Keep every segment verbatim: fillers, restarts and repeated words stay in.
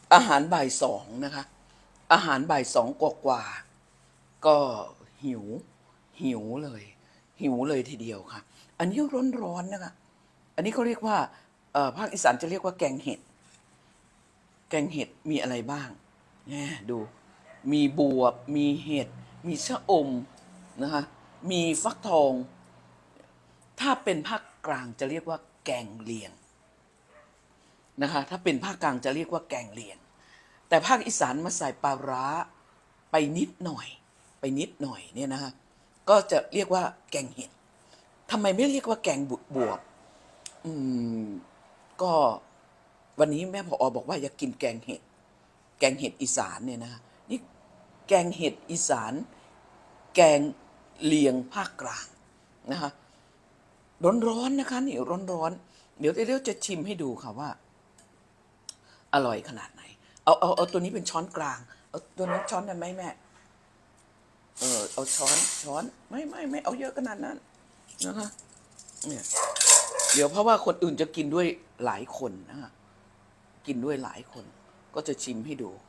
อาหารบ่ายสองนะคะอาหารบ่ายสองกว่าๆก็หิวหิวเลยหิวเลยทีเดียวค่ะอันนี้ร้อนๆนะคะอันนี้เขาเรียกว่าภาคอีสานจะเรียกว่าแกงเห็ดแกงเห็ดมีอะไรบ้างเนี่ยดูมีบวบมีเห็ดมีชะอมนะคะมีฟักทองถ้าเป็นภาคกลางจะเรียกว่าแกงเลียงนะคะถ้าเป็นภาคกลางจะเรียกว่าแกงเลียงแต่ภาคอีสานมาใส่ปลาร้าไปนิดหน่อยไปนิดหน่อยเนี่ยนะคะก็จะเรียกว่าแกงเห็ดทำไมไม่เรียกว่าแกงบวบอืมก็วันนี้แม่ผอบอกว่าอยากกินแกงเห็ดแกงเห็ดอีสานเนี่ยนะนี่แกงเห็ดอีสานแกงเลียงภาคกลางนะคะร้อนๆนะคะนี่ร้อนๆเดี๋ยวเดี๋ยวจะชิมให้ดูค่ะว่าอร่อยขนาดไหนเอาเอาเอาตัวนี้เป็นช้อนกลางเอาตัวนั้นช้อนได้ไหมแม่เออเอาช้อนช้อนไม่ไม่ไม่เอาเยอะขนาดนั้นนะคะเนี่ยเดี๋ยวเพราะว่าคนอื่นจะกินด้วยหลายคนนะคะกินด้วยหลายคนก็จะชิมให้ดู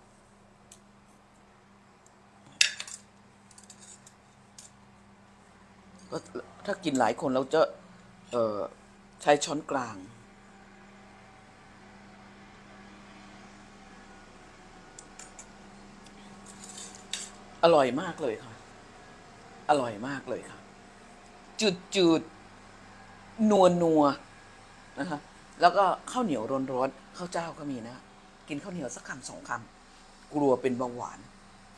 ก็ถ้ากินหลายคนเราจะเอ่อใช้ช้อนกลางอร่อยมากเลยค่ะอร่อยมากเลยค่ะจืดจืดนัวนัวนะคะแล้วก็ข้าวเหนียวร้อนๆข้าวเจ้าก็มีนะกินข้าวเหนียวสักคำสองคำกลัวเป็นเบาหวาน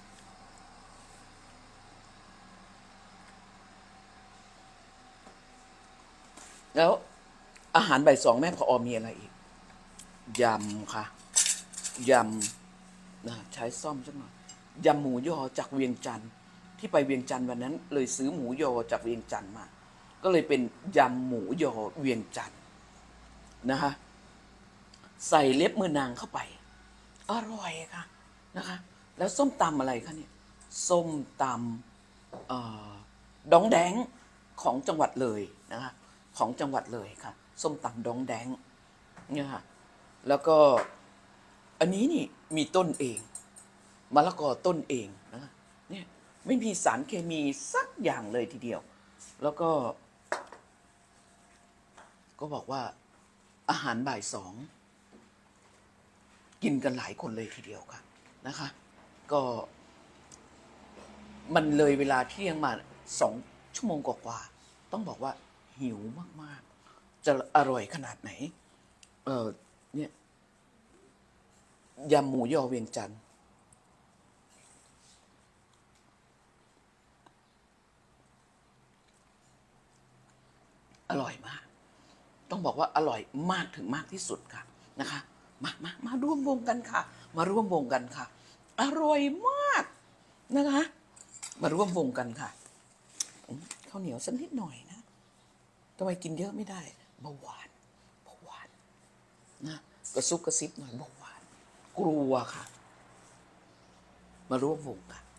แล้วอาหารบ่ายสองแม่พอมีอะไรอีกยำค่ะยำนะใช้ซ่อมสักหน่อยยำหมูยอจากเวียงจันทร์ที่ไปเวียงจันทร์วันนั้นเลยซื้อหมูยอจากเวียงจันทร์มาก็เลยเป็นยำหมูยอเวียงจันทร์นะคะใส่เล็บมือนางเข้าไปอร่อยค่ะนะคะแล้วส้มตำอะไรคะเนี่ยส้มตำดองแดงของจังหวัดเลยนะคะของจังหวัดเลยค่ะส้มตำดองแดงเนี่ยค่ะแล้วก็อันนี้นี่มีต้นเองมะละกอต้นเองนะเนี่ยไม่มีสารเคมีสักอย่างเลยทีเดียวแล้วก็ก็บอกว่าอาหารบ่ายสองกินกันหลายคนเลยทีเดียวค่ะนะคะก็มันเลยเวลาเที่ยงมาสองชั่วโมงกว่าๆต้องบอกว่าหิวมากๆจะอร่อยขนาดไหนเออเนี่ยยำหมูยอเวียงจันทร์อร่อยมากต้องบอกว่าอร่อยมากถึงมากที่สุดค่ะนะคะมามามาร่วมวงกันค่ะมาร่วมวงกันค่ะอร่อยมากนะคะมาร่วมวงกันค่ะข้าวเหนียวสักนิดหน่อยนะทำไมกินเยอะไม่ได้เบาหวานเบาหวานนะกระซุบกระซิบหน่อยเบาหวานกลัวค่ะมาร่วมวงกัน